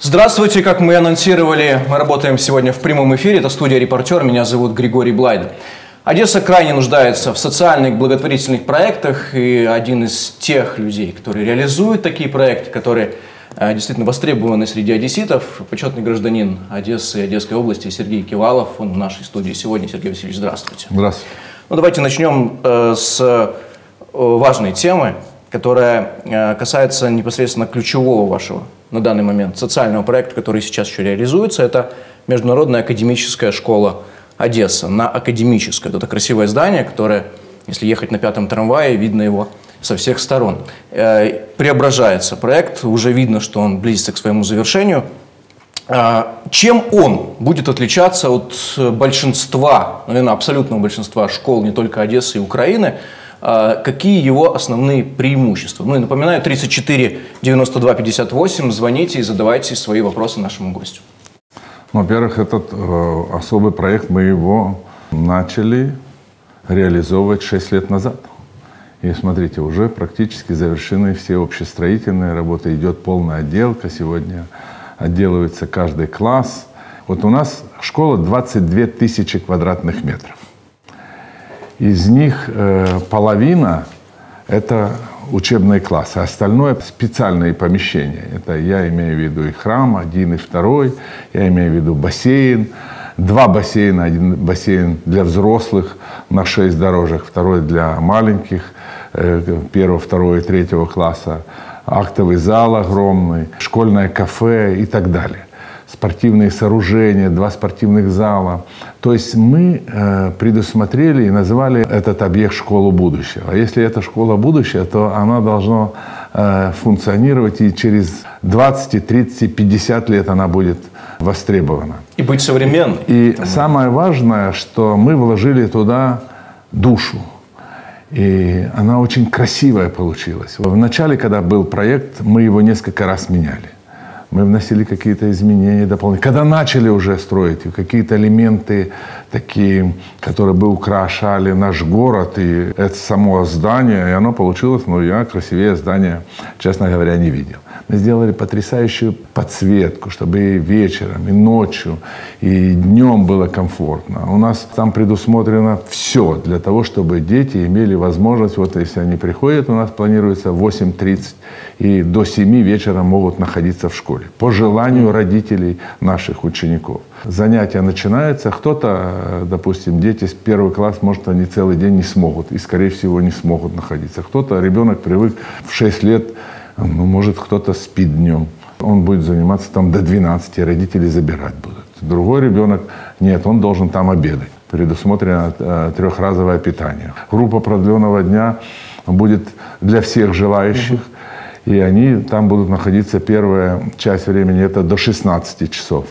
Здравствуйте, как мы и анонсировали, мы работаем сегодня в прямом эфире, это студия «Репортер», меня зовут Григорий Блайда. Одесса крайне нуждается в социальных благотворительных проектах, и один из тех людей, которые реализуют такие проекты, которые действительно востребованы среди одесситов, почетный гражданин Одессы и Одесской области Сергей Кивалов, он в нашей студии сегодня. Сергей Васильевич, здравствуйте. Здравствуйте. Ну, давайте начнем с важной темы, которая касается непосредственно ключевого вашего на данный момент социального проекта, который сейчас еще реализуется. Это Международная академическая школа Одесса. На Академической. Это красивое здание, которое, если ехать на 5-м трамвае, видно его со всех сторон. Преображается проект, уже видно, что он близится к своему завершению. Чем он будет отличаться от большинства, наверное, абсолютного большинства школ не только Одессы и Украины? Какие его основные преимущества? Ну и напоминаю, 34 92 58, звоните и задавайте свои вопросы нашему гостю. Во-первых, этот особый проект, мы его начали реализовывать 6 лет назад. И смотрите, уже практически завершены все общестроительные работы, идет полная отделка, сегодня отделывается каждый класс. Вот у нас школа 22 тысячи квадратных метров. Из них половина – это учебные классы, а остальное – специальные помещения. Это я имею в виду и храм, 1 и 2, я имею в виду бассейн, 2 бассейна, 1 бассейн для взрослых на 6 дорожек, 2 для маленьких, 1, 2 и 3 класса, актовый зал огромный, школьное кафе и так далее. Спортивные сооружения, 2 спортивных зала. То есть мы предусмотрели и назвали этот объект «Школу будущего». А если это школа будущего, то она должна функционировать, и через 20, 30, 50 лет она будет востребована. И быть современной. И самое важное, что мы вложили туда душу. И она очень красивая получилась. В начале, когда был проект, мы его несколько раз меняли. Мы вносили какие-то изменения дополнительные. Когда начали уже строить, какие-то элементы такие, которые бы украшали наш город, и это само здание, и оно получилось, но я красивее здания, честно говоря, не видел. Мы сделали потрясающую подсветку, чтобы и вечером, и ночью, и днем было комфортно. У нас там предусмотрено все для того, чтобы дети имели возможность, вот если они приходят, у нас планируется 8:30, и до 7 вечера могут находиться в школе. По желанию родителей наших учеников. Занятия начинаются. Кто-то, допустим, дети с 1 класс, может, они целый день не смогут. И, скорее всего, не смогут находиться. Кто-то, ребенок привык в 6 лет, ну, может, кто-то спит днем. Он будет заниматься там до 12, родители забирать будут. Другой ребенок, нет, он должен там обедать. Предусмотрено 3-разовое питание. Группа продленного дня будет для всех желающих. И они там будут находиться первая часть времени, это до 16 часов.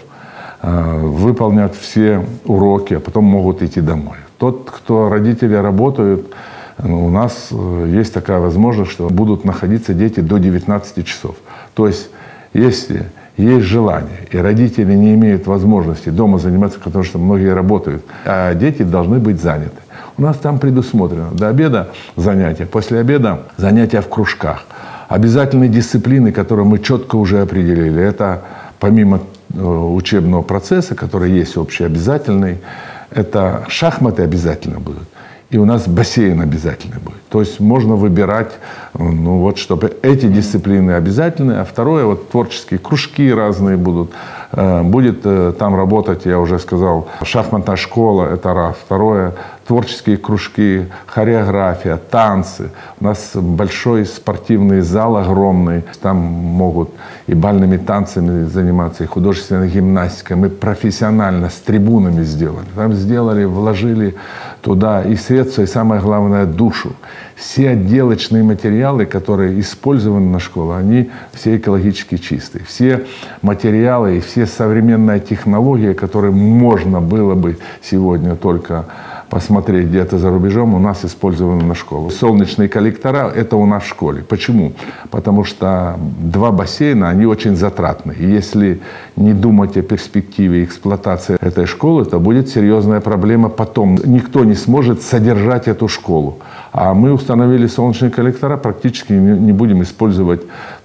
Выполнят все уроки, а потом могут идти домой. Тот, кто родители работают, у нас есть такая возможность, что будут находиться дети до 19 часов. То есть, если есть желание, и родители не имеют возможности дома заниматься, потому что многие работают, а дети должны быть заняты. У нас там предусмотрено до обеда занятия, после обеда занятия в кружках. Обязательные дисциплины, которые мы четко уже определили, это помимо учебного процесса, который есть общеобязательный, это шахматы обязательно будут. И у нас бассейн обязательно будет. То есть можно выбирать, ну вот, чтобы эти дисциплины обязательны, а второе, вот творческие кружки разные будут. Будет там работать, я уже сказал, шахматная школа, это раз. Второе, творческие кружки, хореография, танцы. У нас большой спортивный зал огромный. Там могут и бальными танцами заниматься, и художественной гимнастикой. Мы профессионально с трибунами сделали. Там сделали, вложили туда и средства, и самое главное, душу. Все отделочные материалы, которые использованы на школе, они все экологически чистые. Все материалы и все современные технологии, которые можно было бы сегодня только посмотреть где-то за рубежом, у нас использованы на школу. Солнечные коллектора – это у нас в школе. Почему? Потому что 2 бассейна, они очень затратны. И если не думать о перспективе эксплуатации этой школы, то будет серьезная проблема потом. Никто не сможет содержать эту школу. А мы установили солнечные коллектора, практически не будем использовать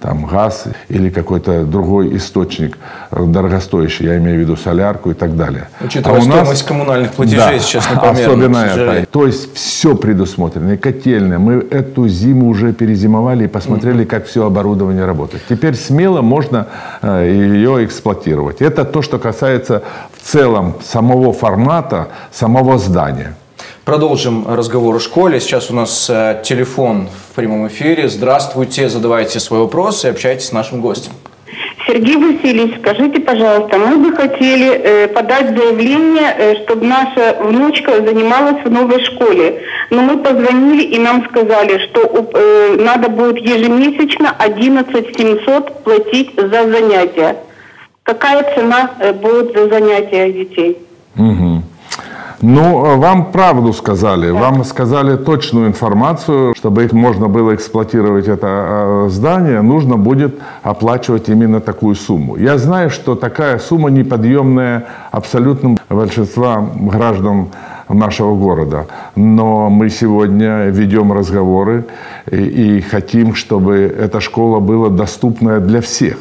там газ или какой-то другой источник дорогостоящий, я имею в виду солярку и так далее. Учитывая стоимость коммунальных платежей сейчас непомерно. Особенно это. То есть все предусмотрено, и котельная. Мы эту зиму уже перезимовали и посмотрели, как все оборудование работает. Теперь смело можно ее эксплуатировать. Это то, что касается в целом самого формата, самого здания. Продолжим разговор о школе. Сейчас у нас телефон в прямом эфире. Здравствуйте, задавайте свой вопрос и общайтесь с нашим гостем. Сергей Васильевич, скажите, пожалуйста, мы бы хотели подать заявление, чтобы наша внучка занималась в новой школе. Но мы позвонили и нам сказали, что надо будет ежемесячно 11 700 платить за занятия. Какая цена будет за занятия детей? Угу. Ну, вам правду сказали, вам сказали точную информацию, чтобы их можно было эксплуатировать это здание, нужно будет оплачивать именно такую сумму. Я знаю, что такая сумма неподъемная абсолютно большинства граждан нашего города, но мы сегодня ведем разговоры и хотим, чтобы эта школа была доступная для всех.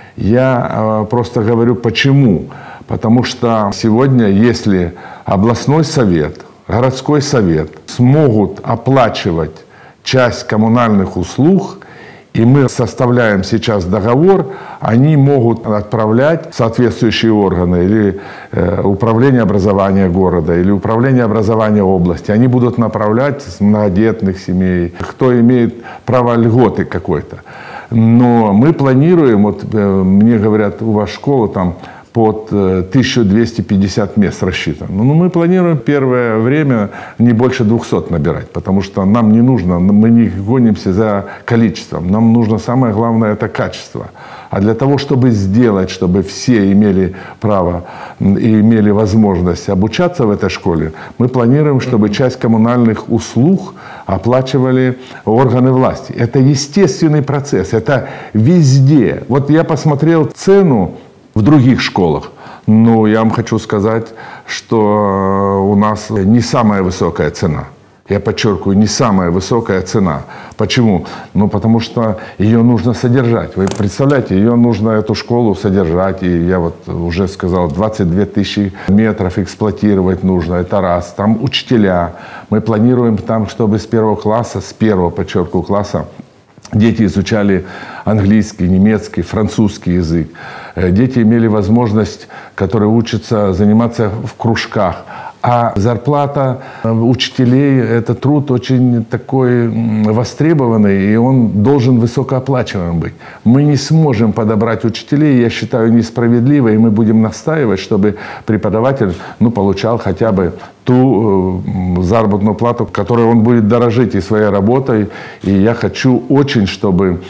Я просто говорю, почему. Потому что сегодня, если областной совет, городской совет смогут оплачивать часть коммунальных услуг, и мы составляем сейчас договор, они могут отправлять соответствующие органы, или управление образования города, или управление образования области. Они будут направлять с многодетных семей, кто имеет право льготы какой-то. Но мы планируем, вот мне говорят, у вас школа там под 1250 мест рассчитано. Но мы планируем первое время не больше 200 набирать, потому что нам не нужно, мы не гонимся за количеством, нам нужно самое главное – это качество. А для того, чтобы сделать, чтобы все имели право и имели возможность обучаться в этой школе, мы планируем, чтобы часть коммунальных услуг оплачивали органы власти. Это естественный процесс, это везде. Вот я посмотрел цену в других школах. Но я вам хочу сказать, что у нас не самая высокая цена. Я подчеркиваю, не самая высокая цена. Почему? Ну, потому что ее нужно содержать. Вы представляете, ее нужно, эту школу содержать. И я вот уже сказал, 22 тысячи метров эксплуатировать нужно. Это раз. Там учителя. Мы планируем там, чтобы с первого класса, с первого, подчеркиваю, класса, дети изучали английский, немецкий, французский язык. Дети имели возможность, которые учатся, заниматься в кружках. А зарплата учителей – это труд очень такой востребованный, и он должен высокооплачиваемым быть. Мы не сможем подобрать учителей, я считаю, несправедливо, и мы будем настаивать, чтобы преподаватель получал хотя бы ту заработную плату, которой он будет дорожить и своей работой. И я хочу очень, чтобы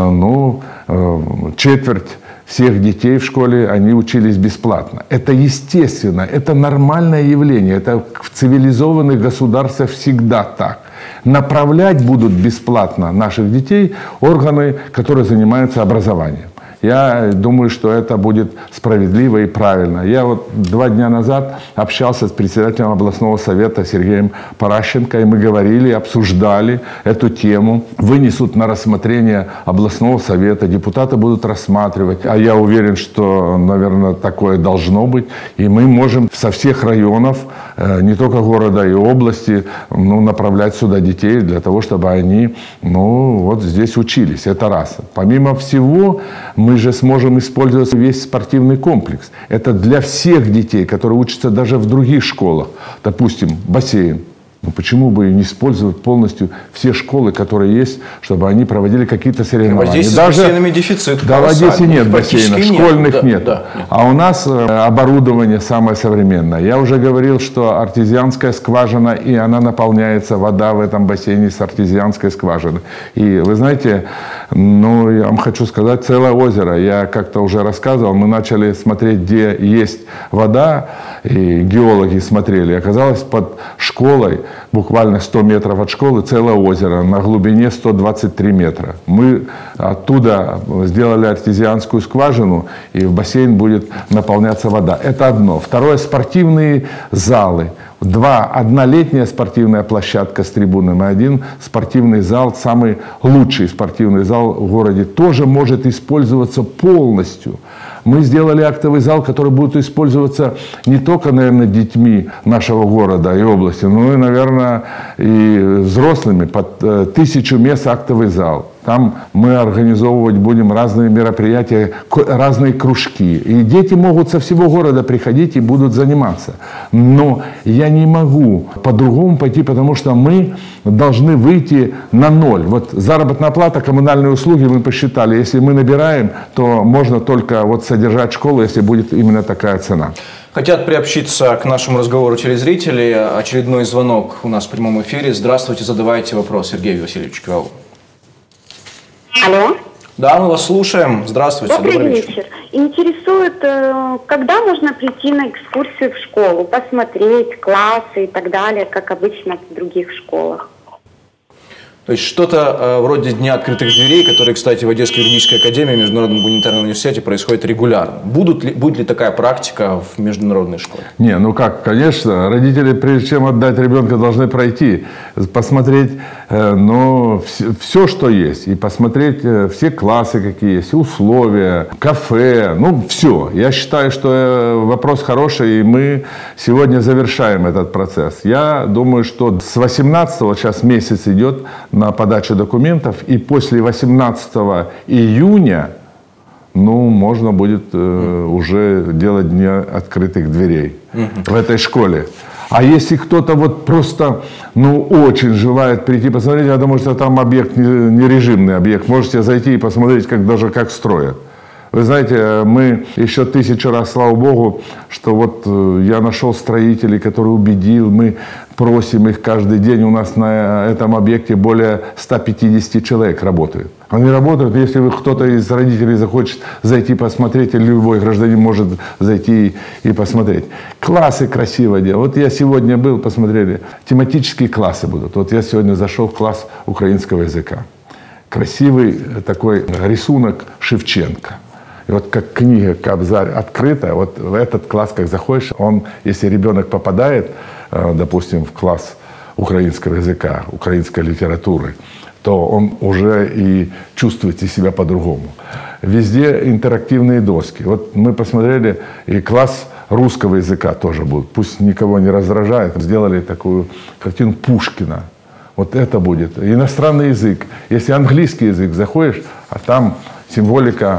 четверть всех детей в школе, они учились бесплатно. Это естественно, это нормальное явление. Это в цивилизованных государствах всегда так. Направлять будут бесплатно наших детей органы, которые занимаются образованием. Я думаю, что это будет справедливо и правильно. Я вот 2 дня назад общался с председателем областного совета Сергеем Паращенко, и мы говорили, обсуждали эту тему. Вынесут на рассмотрение областного совета, депутаты будут рассматривать. А я уверен, что, наверное, такое должно быть. И мы можем со всех районов, не только города и области, направлять сюда детей для того, чтобы они вот здесь учились. Это раз. Помимо всего, мы же сможем использовать весь спортивный комплекс. Это для всех детей, которые учатся даже в других школах. Допустим, бассейн. Почему бы не использовать полностью все школы, которые есть, чтобы они проводили какие-то соревнования? Здесь с бассейнами дефицит. Да, в Одессе нет бассейнов, школьных нет. А у нас оборудование самое современное. Я уже говорил, что артезианская скважина, и она наполняется, вода в этом бассейне с артезианской скважины. И вы знаете, я вам хочу сказать, целое озеро. Я как-то уже рассказывал, мы начали смотреть, где есть вода, и геологи смотрели. Оказалось, под школой, буквально 100 метров от школы, целое озеро на глубине 123 метра. Мы оттуда сделали артезианскую скважину, и в бассейн будет наполняться вода. Это одно. Второе, спортивные залы. одна летняя спортивная площадка с трибунами, один спортивный зал, самый лучший спортивный зал в городе, тоже может использоваться полностью. Мы сделали актовый зал, который будет использоваться не только, наверное, детьми нашего города и области, но и, наверное, и взрослыми. Под 1000 мест актовый зал. Там мы организовывать будем разные мероприятия, разные кружки. И дети могут со всего города приходить и будут заниматься. Но я не могу по-другому пойти, потому что мы должны выйти на ноль. Вот заработная плата, коммунальные услуги мы посчитали. Если мы набираем, то можно только вот содержать школу, если будет именно такая цена. Хотят приобщиться к нашему разговору телезрители. Очередной звонок у нас в прямом эфире. Здравствуйте, задавайте вопрос Сергею Васильевичу Кивалову. Алло. Да, мы вас слушаем. Здравствуйте. Добрый вечер. Интересует, когда можно прийти на экскурсию в школу, посмотреть классы и так далее, как обычно в других школах? То есть что-то вроде Дня открытых дверей, который, кстати, в Одесской юридической академии, в Международном гуманитарном университете происходит регулярно. Будет ли такая практика в международной школе? Не, ну как, конечно, родители, прежде чем отдать ребенка, должны пройти, посмотреть, все, что есть, и посмотреть все классы, какие есть, условия, кафе, все. Я считаю, что вопрос хороший, и мы сегодня завершаем этот процесс. Я думаю, что с 18-го, сейчас месяц идет, на подачу документов, и после 18 июня, можно будет уже делать дни открытых дверей в этой школе. А если кто-то вот просто, очень желает прийти посмотреть, я думаю, что там объект не режимный объект, можете зайти и посмотреть, как строят. Вы знаете, мы еще 1000 раз, слава Богу, что вот я нашел строителей, которые убедил, мы просим их каждый день, у нас на этом объекте более 150 человек работает. Они работают, если кто-то из родителей захочет зайти посмотреть, или любой гражданин может зайти и посмотреть. Классы красиво делают. Вот я сегодня был, посмотрели, тематические классы будут. Вот я сегодня зашел в класс украинского языка. Красивый такой рисунок Шевченко. И вот как книга «Кобзарь» открытая, вот в этот класс, как заходишь, если ребенок попадает, допустим, в класс украинского языка, украинской литературы, то он уже и чувствует себя по-другому. Везде интерактивные доски. Вот мы посмотрели, и класс русского языка тоже будет. Пусть никого не раздражает. Сделали такую картину Пушкина. Вот это будет. Иностранный язык. Если английский язык заходишь, а там символика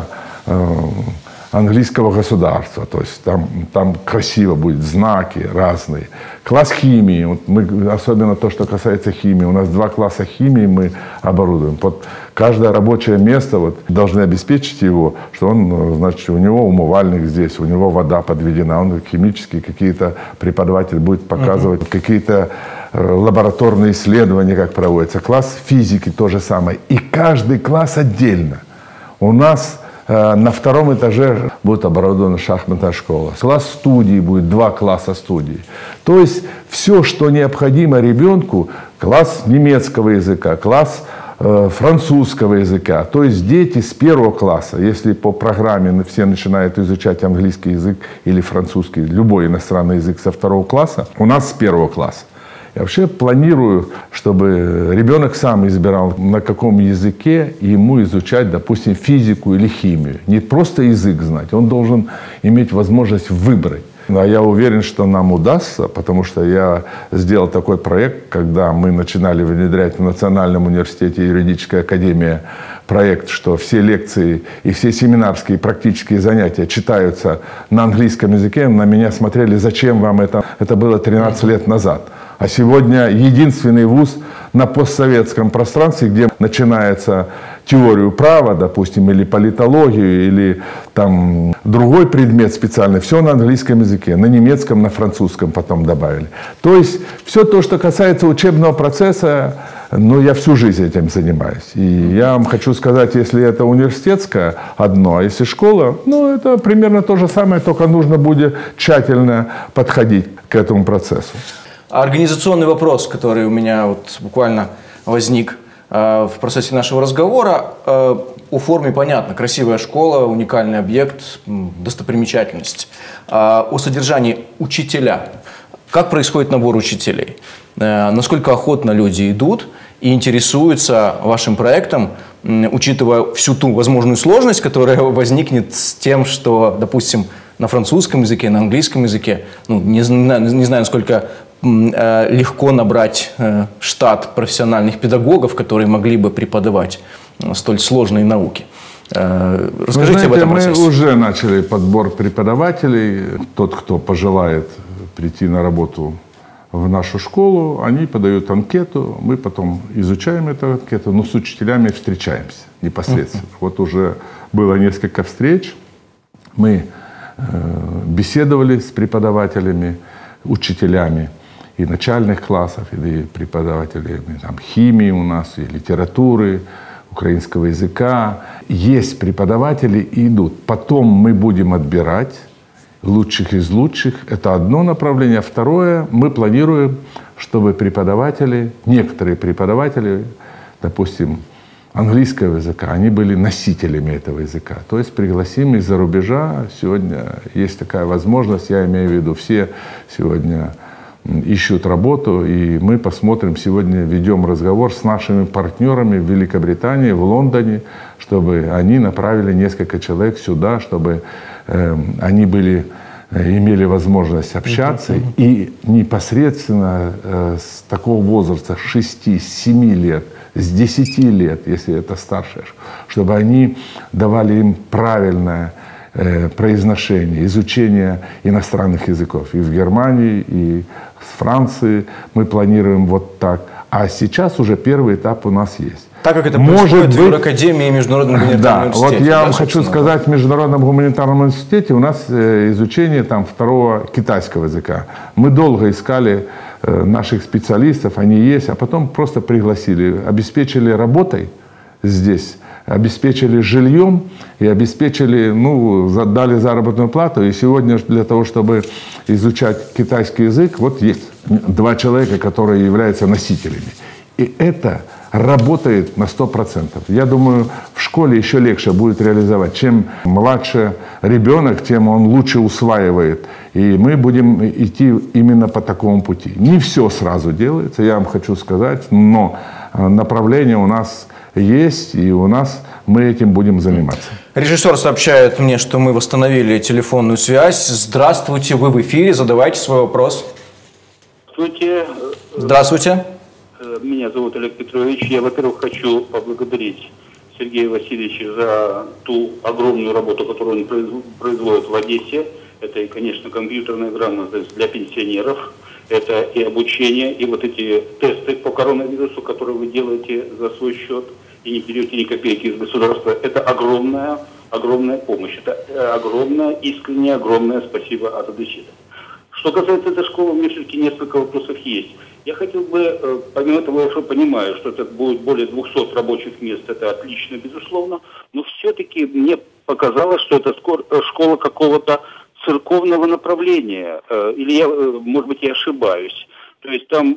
английского государства, то есть там красиво будет, знаки разные. Класс химии, вот мы, особенно то, что касается химии, у нас 2 класса химии мы оборудуем. Вот каждое рабочее место должны обеспечить его, что значит, у него умывальник здесь, у него вода подведена, он химические какие-то преподаватель будет показывать, какие-то лабораторные исследования, как проводятся. Класс физики то же самое. И каждый класс отдельно. У нас на 2-м этаже будет оборудована шахматная школа. Класс студии будет, 2 класса студии. То есть все, что необходимо ребенку, класс немецкого языка, класс французского языка. То есть дети с 1 класса, если по программе все начинают изучать английский язык или французский, любой иностранный язык со 2 класса, у нас с 1 класса. Я вообще планирую, чтобы ребенок сам избирал, на каком языке ему изучать, допустим, физику или химию. Не просто язык знать, он должен иметь возможность выбрать. А я уверен, что нам удастся, потому что я сделал такой проект, когда мы начинали внедрять в Национальном университете юридическая академия проект, что все лекции и все семинарские практические занятия читаются на английском языке. На меня смотрели, зачем вам это? Это было 13 лет назад. А сегодня единственный вуз на постсоветском пространстве, где начинается теорию права, допустим, или политологию, или там другой предмет специальный, все на английском языке, на немецком, на французском потом добавили. То есть все то, что касается учебного процесса, я всю жизнь этим занимаюсь. И я вам хочу сказать, если это университетское одно, а если школа, это примерно то же самое, только нужно будет тщательно подходить к этому процессу. Организационный вопрос, который у меня буквально возник в процессе нашего разговора. О форме понятно. Красивая школа, уникальный объект, достопримечательность. О содержании учителя. Как происходит набор учителей? Насколько охотно люди идут и интересуются вашим проектом, учитывая всю ту возможную сложность, которая возникнет с тем, что, допустим, на французском языке, на английском языке, ну, не знаю, насколько легко набрать штат профессиональных педагогов, которые могли бы преподавать столь сложные науки. Расскажите об этом процессе. Мы уже начали подбор преподавателей. Тот, кто пожелает прийти на работу в нашу школу, они подают анкету, мы потом изучаем эту анкету, но с учителями встречаемся непосредственно. Вот уже было несколько встреч, мы беседовали с преподавателями, учителями и начальных классов, и преподавателями там, химии у нас, и литературы, украинского языка. Есть преподаватели и идут. Потом мы будем отбирать лучших из лучших. Это одно направление. Второе, мы планируем, чтобы преподаватели, некоторые преподаватели, допустим, английского языка, они были носителями этого языка. То есть пригласим из-за рубежа. Сегодня есть такая возможность, я имею в виду, все сегодня ищут работу, и мы посмотрим, сегодня ведем разговор с нашими партнерами в Великобритании, в Лондоне, чтобы они направили несколько человек сюда, чтобы они имели возможность общаться и непосредственно с такого возраста, 6-7 лет, с 10 лет, если это старше, чтобы они давали им правильное произношение, изучение иностранных языков. И в Германии, и в Франции мы планируем вот так. А сейчас уже первый этап у нас есть. Так как это происходит в Академии и Международном гуманитарном университете. Вот я вам хочу сказать, в Международном гуманитарном университете у нас изучение там второго китайского языка. Мы долго искали наших специалистов, они есть, а потом просто пригласили, обеспечили работой здесь, обеспечили жильем и обеспечили, ну, дали заработную плату. И сегодня для того, чтобы изучать китайский язык, вот есть 2 человека, которые являются носителями. И это работает на 100%. Я думаю, в школе еще легче будет реализовать. Чем младше ребенок, тем он лучше усваивает. И мы будем идти именно по такому пути. Не все сразу делается, я вам хочу сказать, но направление у нас есть, и у нас мы этим будем заниматься. Режиссер сообщает мне, что мы восстановили телефонную связь. Здравствуйте, вы в эфире, задавайте свой вопрос. Здравствуйте. Здравствуйте. Меня зовут Олег Петрович. Я, во-первых, хочу поблагодарить Сергея Васильевича за ту огромную работу, которую он производит в Одессе. Это и, конечно, компьютерная грамотность для пенсионеров. Это и обучение, и вот эти тесты по коронавирусу, которые вы делаете за свой счет и не берете ни копейки из государства. Это огромная помощь. Это огромное, искреннее, огромное спасибо от Одессита. Что касается этой школы, у меня все-таки несколько вопросов есть. Я хотел бы, помимо того, что понимаю, что это будет более 200 рабочих мест, это отлично, безусловно, но все-таки мне показалось, что это школа какого-то церковного направления, или я, может быть, я ошибаюсь. То есть там,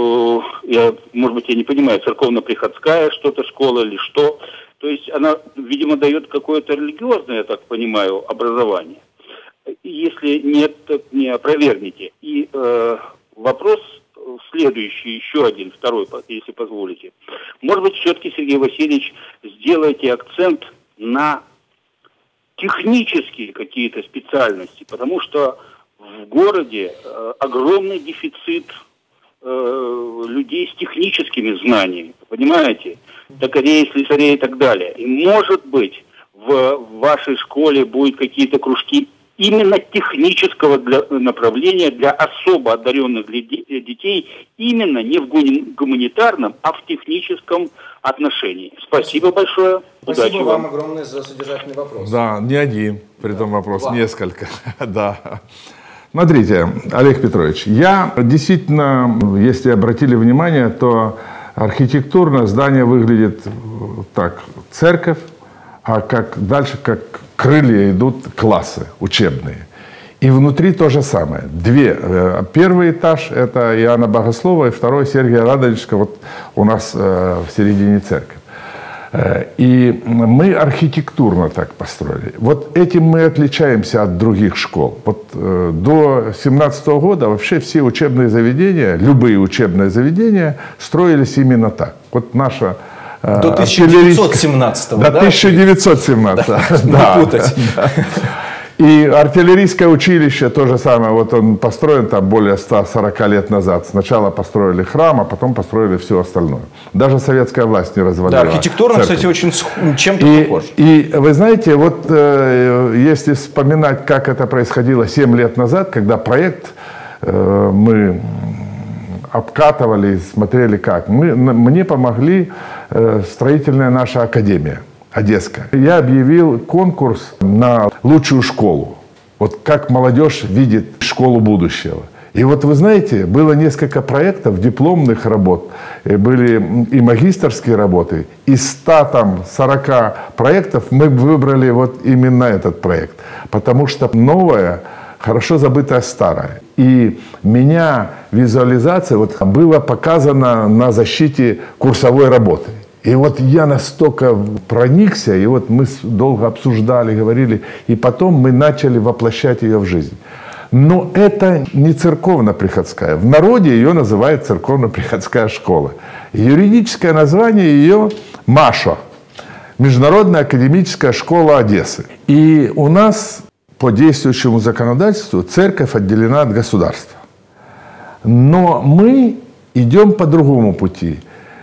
может быть, я не понимаю, церковно-приходская что-то школа или что. То есть она, видимо, дает какое-то религиозное, я так понимаю, образование. Если нет, так не опровергните. И вопрос следующий, еще один, второй, если позволите. Может быть, все-таки, Сергей Васильевич, сделайте акцент на технические какие-то специальности, потому что в городе огромный дефицит людей с техническими знаниями, понимаете? Токарей, слесарей и так далее. И, может быть, в вашей школе будут какие-то кружки именно технического направления для особо одаренных детей, именно не в гуманитарном, а в техническом отношении. Спасибо большое. Спасибо Удачи вам огромное за содержательный вопрос. Да, не один, при этом вопрос, несколько. Да. Смотрите, Олег Петрович, я действительно, если обратили внимание, то архитектурно здание выглядит так, церковь, а дальше как крылья идут классы учебные. И внутри то же самое. Первый этаж – это Иоанна Богослова, и второй – Сергия Радонежского, вот у нас в середине церковь. И мы архитектурно так построили. Вот этим мы отличаемся от других школ. Вот до 2017 года вообще все учебные заведения, любые учебные заведения строились именно так. Вот наша до 1917-го, да? До 1917-го, да. Не путать. И артиллерийское училище, то же самое, вот он построен там более 140 лет назад. Сначала построили храм, а потом построили все остальное. Даже советская власть не развалила. Да, архитектурно, церковь. Кстати, очень чем-то похож. И вы знаете, вот если вспоминать, как это происходило 7 лет назад, когда проект мы обкатывали, смотрели как. Мне помогли строительная наша академия. Одесская. Я объявил конкурс на лучшую школу. Вот как молодежь видит школу будущего. И вот вы знаете, было несколько проектов, дипломных работ, были и магистерские работы. Из 140 проектов мы выбрали вот именно этот проект. Потому что новое, хорошо забытое старое. И меня визуализация вот была показана на защите курсовой работы. И вот я настолько проникся, и вот мы долго обсуждали, говорили, и потом мы начали воплощать ее в жизнь. Но это не церковно-приходская. В народе ее называют церковно-приходская школа. Юридическое название ее МАШО, Международная академическая школа Одессы. И у нас по действующему законодательству церковь отделена от государства. Но мы идем по другому пути.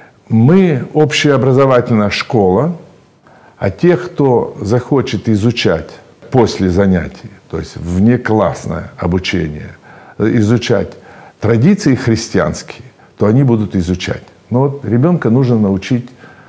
Мы общеобразовательная школа, а тех, кто захочет изучать после занятий, то есть внеклассное обучение, изучать традиции христианские, то они будут изучать. Но вот ребенка нужно научить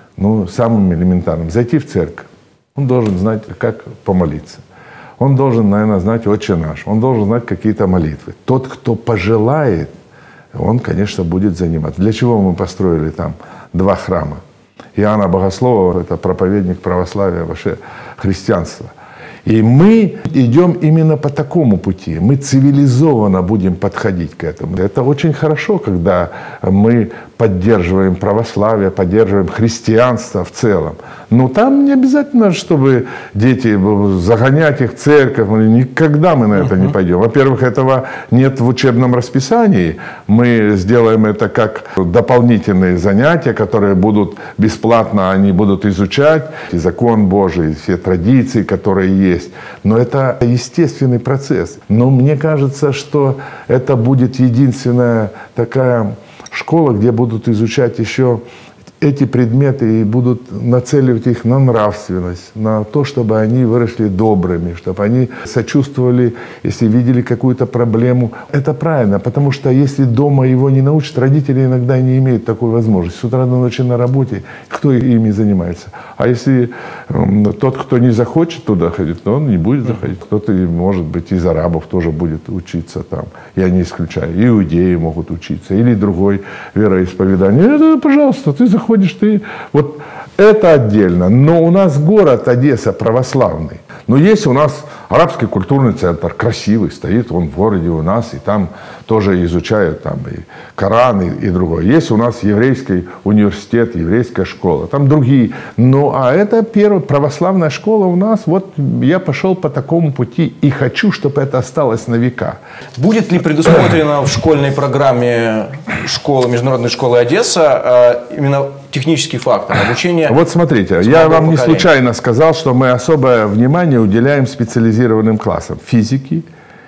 самым элементарным. Зайти в церковь. Он должен знать, как помолиться. Он должен, наверное, знать «Отче наш». Он должен знать какие-то молитвы. Тот, кто пожелает, он, конечно, будет заниматься. Для чего мы построили там 2 храма? Иоанна Богослова – это проповедник православия, вообще христианства. И мы идем именно по такому пути. Мы цивилизованно будем подходить к этому. Это очень хорошо, когда мы поддерживаем православие, поддерживаем христианство в целом. Но там не обязательно, чтобы дети, загонять их в церковь. Никогда мы на это не пойдем. Во-первых, этого нет в учебном расписании. Мы сделаем это как дополнительные занятия, которые будут бесплатно, они будут изучать и закон Божий, все традиции, которые есть. Но это естественный процесс. Но мне кажется, что это будет единственная такая школа, где будут изучать еще эти предметы и будут нацеливать их на нравственность, на то, чтобы они выросли добрыми, чтобы они сочувствовали, если видели какую-то проблему. Это правильно, потому что если дома его не научат, родители иногда не имеют такой возможности. С утра до ночи на работе, кто ими занимается? А если тот, кто не захочет туда ходить, то он не будет заходить. Кто-то, может быть, из арабов тоже будет учиться там. Я не исключаю. Иудеи могут учиться. Или другой вероисповедание. Это, пожалуйста, ты заходишь. Вот это отдельно. Но у нас город Одесса православный. Но есть у нас арабский культурный центр, красивый, стоит он в городе у нас, и там тоже изучают там и Коран, и другое. Есть у нас еврейский университет, еврейская школа, там другие. Ну, а это первая православная школа у нас. Вот я пошел по такому пути и хочу, чтобы это осталось на века. Будет ли предусмотрено в школьной программе Международной школы Одесса именно технический фактор обучения? Вот смотрите, я вам не случайно сказал, что мы особое внимание уделяем специализированным классам физики,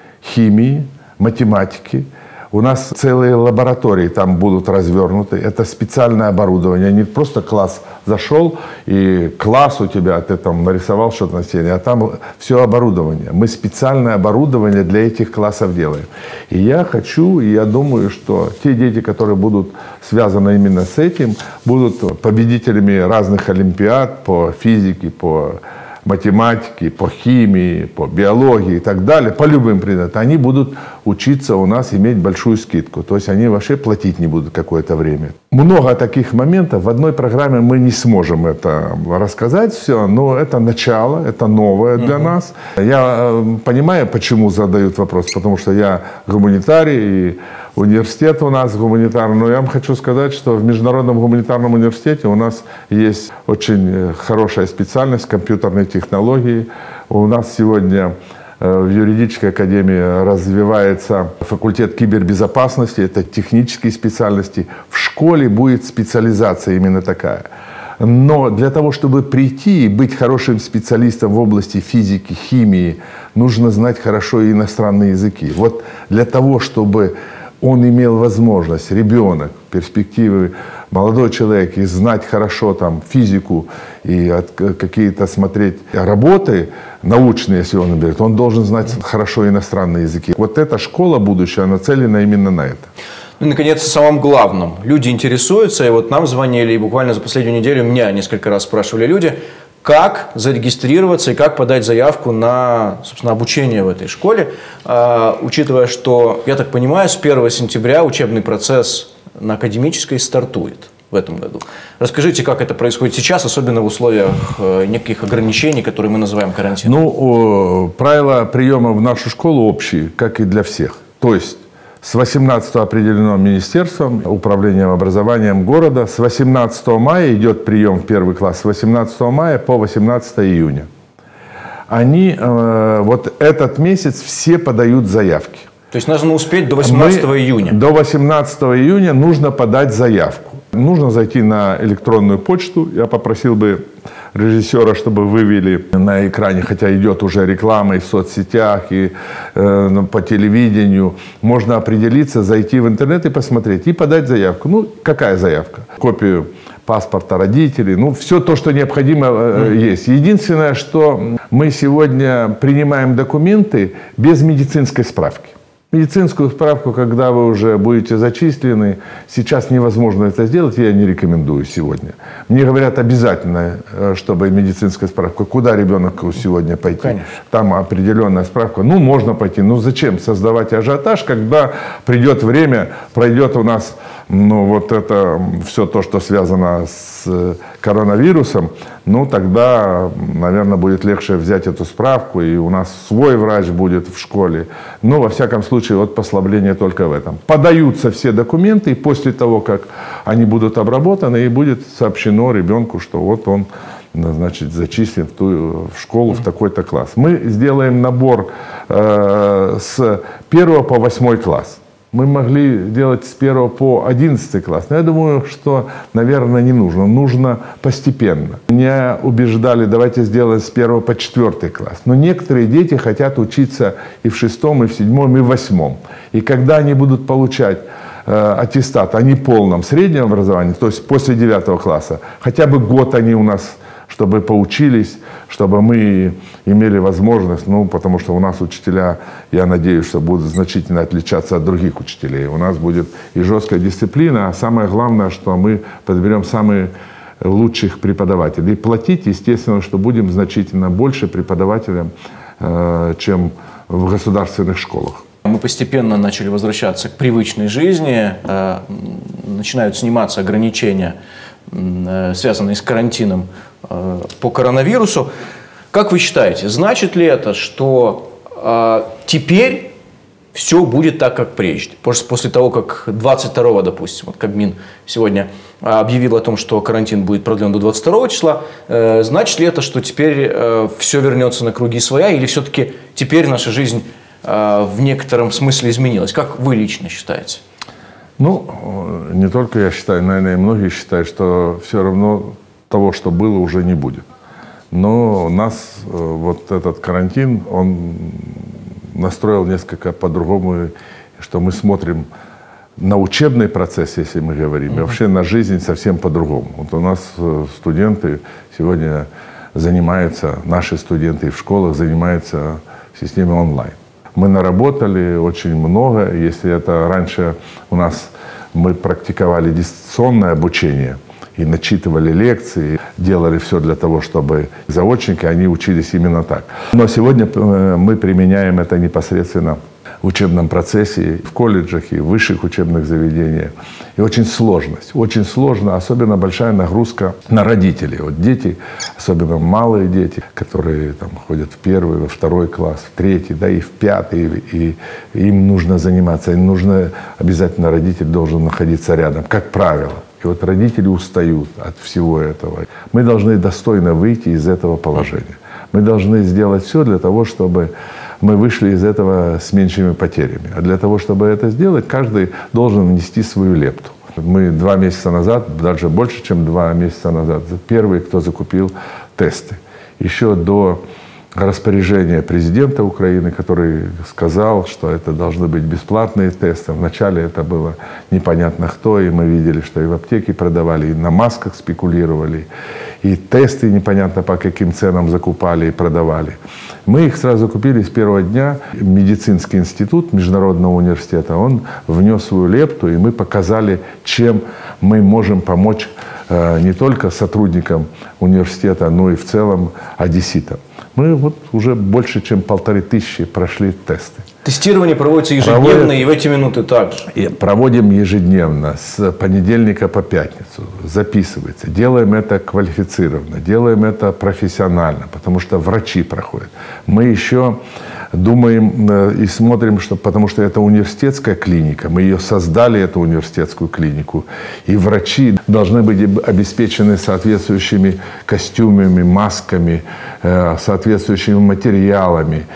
химии, математики. У нас целые лаборатории там будут развернуты. Это специальное оборудование. Не просто класс зашел, и класс у тебя, ты там нарисовал что-то на стене, а там все оборудование. Мы специальное оборудование для этих классов делаем. И я хочу, и я думаю, что те дети, которые будут связаны именно с этим, будут победителями разных олимпиад по физике, по математике, по химии, по биологии и так далее, по любым предметам, они будут учиться у нас, иметь большую скидку. То есть они вообще платить не будут какое-то время. Много таких моментов. В одной программе мы не сможем это рассказать все, но это начало, это новое для нас. Я понимаю, почему задают вопрос, потому что я гуманитарий, и университет у нас гуманитарный. Но я вам хочу сказать, что в Международном гуманитарном университете у нас есть очень хорошая специальность компьютерной технологии. У нас сегодня в юридической академии развивается факультет кибербезопасности, это технические специальности. В школе будет специализация именно такая. Но для того, чтобы прийти и быть хорошим специалистом в области физики, химии, нужно знать хорошо и иностранные языки. Вот для того, чтобы он имел возможность, ребенок, перспективы, молодой человек, и знать хорошо там физику и какие-то смотреть работы научные, если он берет, он должен знать хорошо иностранные языки. Вот эта школа будущая нацелена именно на это. Ну и, наконец, о самом главном. Люди интересуются, и вот нам звонили, и буквально за последнюю неделю меня несколько раз спрашивали люди, как зарегистрироваться и как подать заявку на, собственно, обучение в этой школе, учитывая, что, я так понимаю, с 1 сентября учебный процесс на академической стартует в этом году. Расскажите, как это происходит сейчас, особенно в условиях неких ограничений, которые мы называем карантином. Ну, правила приема в нашу школу общие, как и для всех. То есть с 18 определено министерством, управлением образованием города. С 18 мая идет прием в первый класс, с 18 мая по 18 июня. Они, вот этот месяц все подают заявки. То есть нужно успеть до 18 июня? До 18 июня нужно подать заявку. Нужно зайти на электронную почту. Я попросил бы режиссера, чтобы вывели на экране, хотя идет уже реклама и в соцсетях, и по телевидению. Можно определиться, зайти в интернет и посмотреть, и подать заявку. Ну, какая заявка? Копию паспорта родителей, ну, все то, что необходимо, есть. Единственное, что мы сегодня принимаем документы без медицинской справки. Медицинскую справку, когда вы уже будете зачислены, сейчас невозможно это сделать, я не рекомендую сегодня. Мне говорят, обязательно, чтобы медицинская справка. Куда ребенок сегодня пойти? Конечно. Там определенная справка. Ну, можно пойти. Ну, зачем создавать ажиотаж, когда придет время, пройдет у нас, ну, вот это все то, что связано с коронавирусом, ну, тогда, наверное, будет легче взять эту справку, и у нас свой врач будет в школе. Ну, во всяком случае, вот послабление только в этом. Подаются все документы, и после того, как они будут обработаны, и будет сообщено ребенку, что вот он, значит, зачислен в школу в такой-то класс. Мы сделаем набор с 1 по 8 класс. Мы могли делать с 1 по 11 класс. Но я думаю, что, наверное, не нужно. Нужно постепенно. Меня убеждали, давайте сделаем с 1 по 4 класс. Но некоторые дети хотят учиться и в 6, и в 7, и в 8. И когда они будут получать аттестат о неполном среднем образовании, то есть после 9 класса, хотя бы год они у нас, чтобы поучились, чтобы мы имели возможность, ну, потому что у нас учителя, я надеюсь, что будут значительно отличаться от других учителей. У нас будет и жесткая дисциплина, а самое главное, что мы подберем самых лучших преподавателей. И платить, естественно, что будем значительно больше преподавателям, чем в государственных школах. Мы постепенно начали возвращаться к привычной жизни, начинают сниматься ограничения, связанные с карантином по коронавирусу. Как вы считаете, значит ли это, что теперь все будет так, как прежде? После того, как 22-го, допустим, вот Кабмин сегодня объявил о том, что карантин будет продлен до 22 числа, значит ли это, что теперь все вернется на круги своя, или все-таки теперь наша жизнь в некотором смысле изменилась? Как вы лично считаете? Ну, не только я считаю, наверное, и многие считают, что все равно того, что было, уже не будет. Но нас вот этот карантин, он настроил несколько по-другому, что мы смотрим на учебный процесс, если мы говорим, и вообще на жизнь совсем по-другому. Вот у нас студенты сегодня занимаются, наши студенты в школах занимаются в системе онлайн. Мы наработали очень много. Если это раньше у нас мы практиковали дистанционное обучение и начитывали лекции, делали все для того, чтобы заочники, они учились именно так. Но сегодня мы применяем это непосредственно учебном процессе, в колледжах и в высших учебных заведениях. И очень сложно, особенно большая нагрузка на родителей. Вот дети, особенно малые дети, которые там ходят в 1, во 2 класс, в 3, да и в 5, и им нужно заниматься, им нужно, обязательно родитель должен находиться рядом, как правило. И вот родители устают от всего этого. Мы должны достойно выйти из этого положения. Мы должны сделать все для того, чтобы мы вышли из этого с меньшими потерями. А для того, чтобы это сделать, каждый должен внести свою лепту. Мы 2 месяца назад, даже больше, чем 2 месяца назад, первые, кто закупил тесты. Еще до распоряжения президента Украины, который сказал, что это должны быть бесплатные тесты. Вначале это было непонятно кто, и мы видели, что и в аптеке продавали, и на масках спекулировали, и тесты непонятно по каким ценам закупали и продавали. Мы их сразу купили с первого дня. Медицинский институт Международного университета, он внес свою лепту, и мы показали, чем мы можем помочь не только сотрудникам университета, но и в целом одесситам. Мы вот уже больше, чем 1500 прошли тесты. Тестирование проводится ежедневно и в эти минуты также? И проводим ежедневно, с понедельника по пятницу. Записывается. Делаем это квалифицированно, делаем это профессионально, потому что врачи проходят. Мы еще думаем и смотрим, что, потому что это университетская клиника, мы ее создали, эту университетскую клинику, и врачи должны быть обеспечены соответствующими костюмами, масками, соответствующими материалами.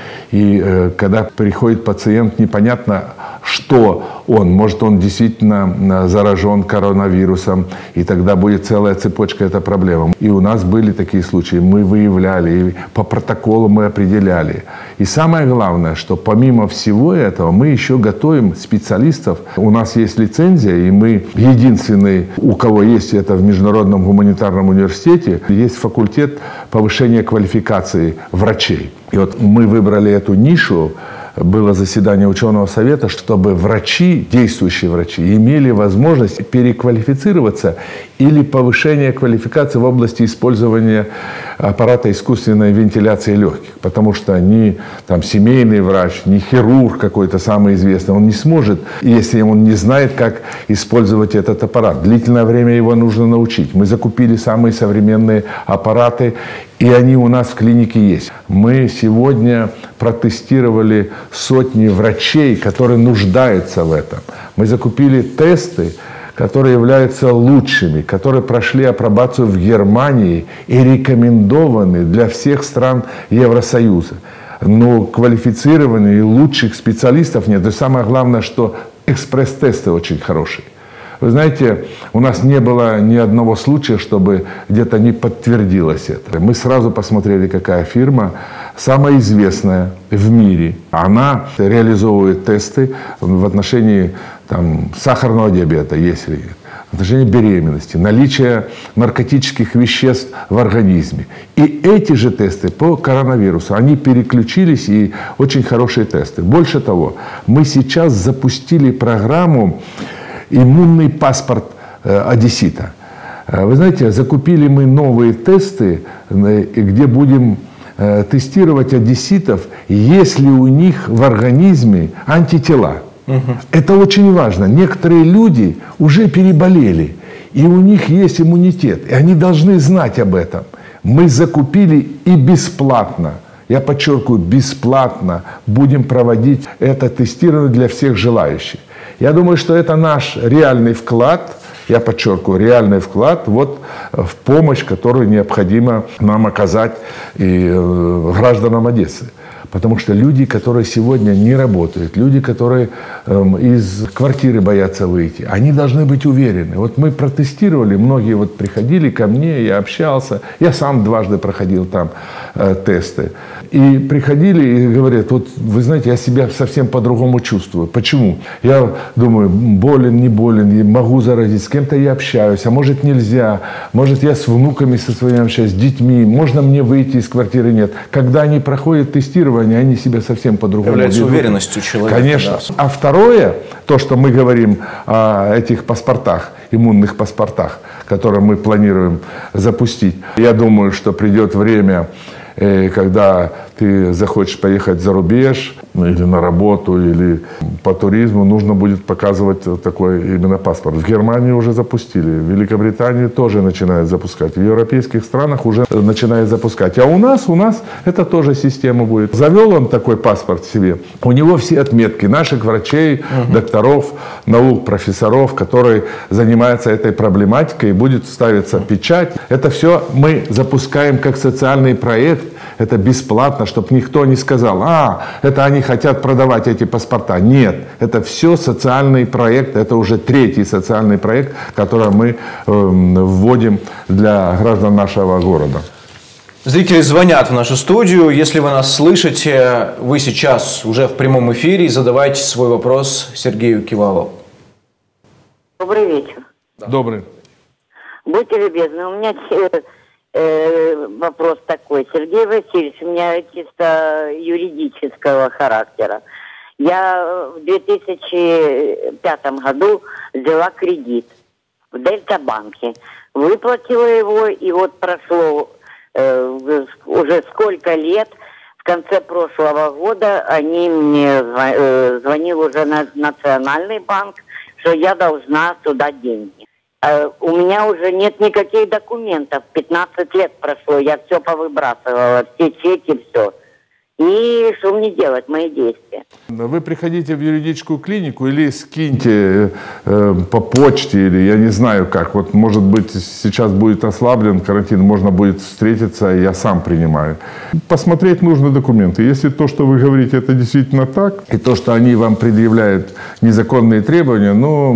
И когда приходит пациент, непонятно, что он. Может, он действительно заражен коронавирусом, и тогда будет целая цепочка, это проблема. И у нас были такие случаи, мы выявляли, и по протоколу мы определяли. И самое главное, что помимо всего этого, мы еще готовим специалистов. У нас есть лицензия, и мы единственный, у кого есть это в Международном гуманитарном университете, есть факультет повышения квалификации врачей. И вот мы выбрали эту нишу. Было заседание ученого совета, чтобы врачи, действующие врачи, имели возможность переквалифицироваться или повышение квалификации в области использования аппарата искусственной вентиляции легких. Потому что ни там, семейный врач, ни хирург какой-то самый известный, он не сможет, если он не знает, как использовать этот аппарат. Длительное время его нужно научить. Мы закупили самые современные аппараты, и они у нас в клинике есть. Мы сегодня протестировали сотни врачей, которые нуждаются в этом. Мы закупили тесты, которые являются лучшими, которые прошли апробацию в Германии и рекомендованы для всех стран Евросоюза. Но квалифицированных и лучших специалистов нет. И самое главное, что экспресс-тесты очень хорошие. Вы знаете, у нас не было ни одного случая, чтобы где-то не подтвердилось это. Мы сразу посмотрели, какая фирма, самая известная в мире. Она реализовывает тесты в отношении там, сахарного диабета, если в отношении беременности, наличия наркотических веществ в организме. И эти же тесты по коронавирусу, они переключились, и очень хорошие тесты. Больше того, мы сейчас запустили программу «Иммунный паспорт одессита». Вы знаете, закупили мы новые тесты, где будем тестировать одесситов, если у них в организме антитела. Это очень важно. Некоторые люди уже переболели, и у них есть иммунитет, и они должны знать об этом. Мы закупили и бесплатно, я подчеркиваю, бесплатно будем проводить это тестирование для всех желающих. Я думаю, что это наш реальный вклад, я подчеркиваю, реальный вклад вот в помощь, которую необходимо нам оказать и гражданам Одессы. Потому что люди, которые сегодня не работают, люди, которые из квартиры боятся выйти, они должны быть уверены. Вот мы протестировали, многие вот приходили ко мне, я общался, я сам дважды проходил там тесты. И приходили и говорят, вот вы знаете, я себя совсем по-другому чувствую. Почему? Я думаю, болен, не болен, могу заразить, с кем-то я общаюсь, а может нельзя, может я с внуками со своими общаюсь, с детьми, можно мне выйти из квартиры, нет. Когда они проходят тестирование, они себя совсем по-другому является уверенностью человека. Конечно. Да. А второе, то, что мы говорим о этих паспортах, иммунных паспортах, которые мы планируем запустить, я думаю, что придет время, когда ты захочешь поехать за рубеж, или на работу, или по туризму, нужно будет показывать такой именно паспорт. В Германии уже запустили, в Великобритании тоже начинают запускать, в европейских странах уже начинают запускать. А у нас это тоже система будет. Завел он такой паспорт себе, у него все отметки наших врачей, докторов, наук, профессоров, которые занимаются этой проблематикой, и будет ставиться печать. Это все мы запускаем как социальный проект. Это бесплатно, чтобы никто не сказал, это они хотят продавать эти паспорта. Нет, это все социальный проект, это уже 3-й социальный проект, который мы вводим для граждан нашего города. Зрители звонят в нашу студию. Если вы нас слышите, вы сейчас уже в прямом эфире, задавайте свой вопрос Сергею Кивалову. Добрый вечер. Добрый. Будьте любезны, у меня вопрос такой. Сергей Васильевич, у меня чисто юридического характера. Я в 2005 году взяла кредит в Дельта-банке, выплатила его, и вот прошло уже сколько лет. В конце прошлого года они мне звонил уже Национальный банк, что я должна туда деньги. У меня уже нет никаких документов. 15 лет прошло, я все повыбрасывала, все чеки, все. И что мне делать, мои действия? Вы приходите в юридическую клинику или скиньте по почте, или я не знаю как. Вот, может быть, сейчас будет ослаблен карантин, можно будет встретиться, я сам принимаю. Посмотреть нужно документы. Если то, что вы говорите, это действительно так, и то, что они вам предъявляют незаконные требования,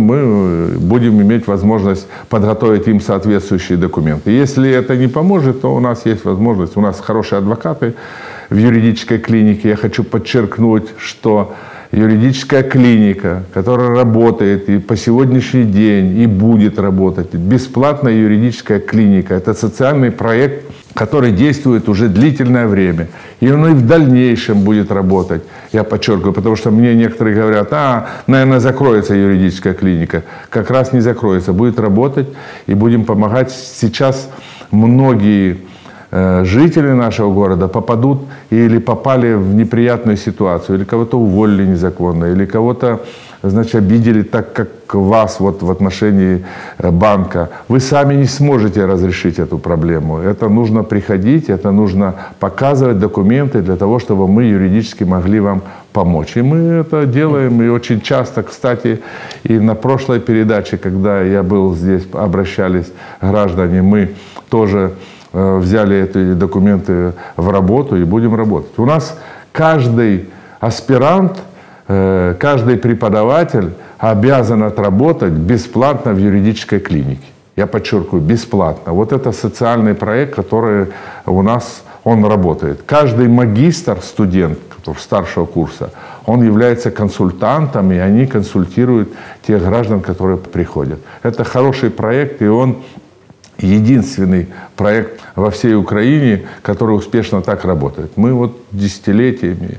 мы будем иметь возможность подготовить им соответствующие документы. Если это не поможет, то у нас есть возможность, у нас хорошие адвокаты в юридической клинике. Я хочу подчеркнуть, что юридическая клиника, которая работает и по сегодняшний день, и будет работать, бесплатная юридическая клиника, это социальный проект, который действует уже длительное время. И он и в дальнейшем будет работать, я подчеркиваю, потому что мне некоторые говорят, наверное, закроется юридическая клиника. Как раз не закроется, будет работать, и будем помогать. Сейчас многие жители нашего города попадут или попали в неприятную ситуацию, или кого-то уволили незаконно, или кого-то, обидели так, как вас в отношении банка. Вы сами не сможете разрешить эту проблему. Это нужно приходить, это нужно показывать документы для того, чтобы мы юридически могли вам помочь. И мы это делаем, и очень часто, кстати, и на прошлой передаче, когда я был здесь, обращались граждане, мы тоже взяли эти документы в работу и будем работать. У нас каждый аспирант, каждый преподаватель обязан отработать бесплатно в юридической клинике. Я подчеркиваю, бесплатно. Вот это социальный проект, который у нас, он работает. Каждый магистр, студент старшего курса, он является консультантом, и они консультируют тех граждан, которые приходят. Это хороший проект, и он единственный проект во всей Украине, который успешно так работает. Мы десятилетиями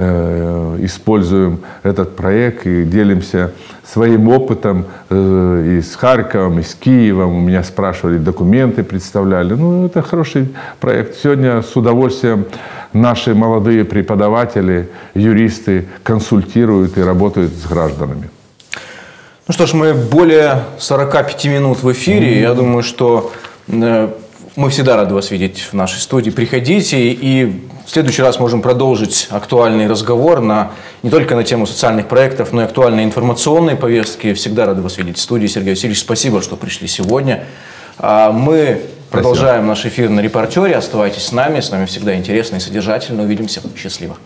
используем этот проект и делимся своим опытом и с Харьковом, и с Киевом. У меня спрашивали, документы представляли. Это хороший проект. Сегодня с удовольствием наши молодые преподаватели, юристы консультируют и работают с гражданами. Ну что ж, мы более 45 минут в эфире. Я думаю, что мы всегда рады вас видеть в нашей студии. Приходите, и в следующий раз можем продолжить актуальный разговор не только на тему социальных проектов, но и актуальной информационной повестки. Всегда рады вас видеть в студии. Сергей Васильевич, спасибо, что пришли сегодня. Мы продолжаем наш эфир на «Репортере». Оставайтесь с нами всегда интересно и содержательно. Увидимся. Счастливо.